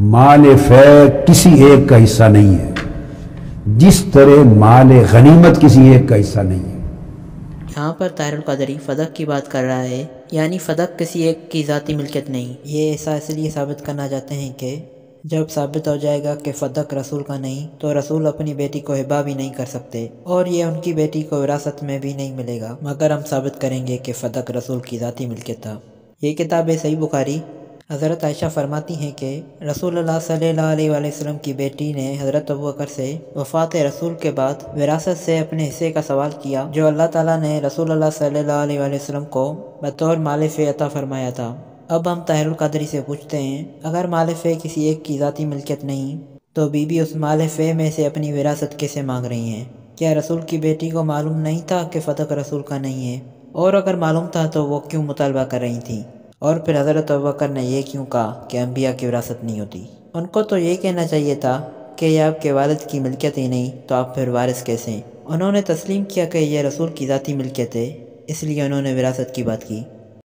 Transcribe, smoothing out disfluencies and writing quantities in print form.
مال فے کسی ایک کا حصہ نہیں ہے، جس طرح مال غنیمت کسی ایک کا حصہ نہیں ہے۔ یہاں پر طاہر القادری فدق کی بات کر رہا ہے، یعنی فدق کسی ایک کی ذاتی ملکیت نہیں۔ یہ ایسا اس لیے ثابت کرنا چاہتے ہیں کہ جب ثابت ہو جائے گا کہ فدق رسول کا نہیں تو رسول اپنی بیٹی کو ہبہ بھی نہیں کر سکتے، اور یہ ان کی بیٹی کو وراثت میں بھی نہیں ملے گا مگر ہم ثابت کریں گے کہ فدق رسول کی ذاتی ملکیت تھا۔ یہ کتاب ہے صحیح بخاری۔ حضرت عائشہ فرماتی ہیں کہ رسول اللہ صلی اللہ علیہ وآلہ وسلم کی بیٹی نے حضرت ابوبکر سے وفات رسول کے بعد وراثت سے اپنے حصے کا سوال کیا جو اللہ تعالیٰ نے رسول اللہ صلی اللہ علیہ وآلہ وسلم کو بطور مال فے عطا فرمایا تھا۔ اب ہم طاہر القادری سے پوچھتے ہیں، اگر مال فے کسی ایک کی ذاتی ملکیت نہیں تو بی بی اس مال فے میں سے اپنی وراثت کیسے مانگ رہی ہیں؟ کیا رسول کی بیٹی کو معلوم نہیں تھا کہ فدق رسول کا نہیں ہے؟ اور اگر معلوم تھا تو وہ کیوں مطالبہ کر رہی تھیں؟ اور پھر حضرت ابوبکر نے یہ کیوں کہا کہ انبیاء کی وراثت نہیں ہوتی؟ ان کو تو یہ کہنا چاہیے تھا کہ یہ آپ کے والد کی ملکیت ہی نہیں تو آپ پھر وارث کیسے ہیں؟ انہوں نے تسلیم کیا کہ یہ رسول کی ذاتی ملکیت ہے، اس لیے انہوں نے وراثت کی بات کی۔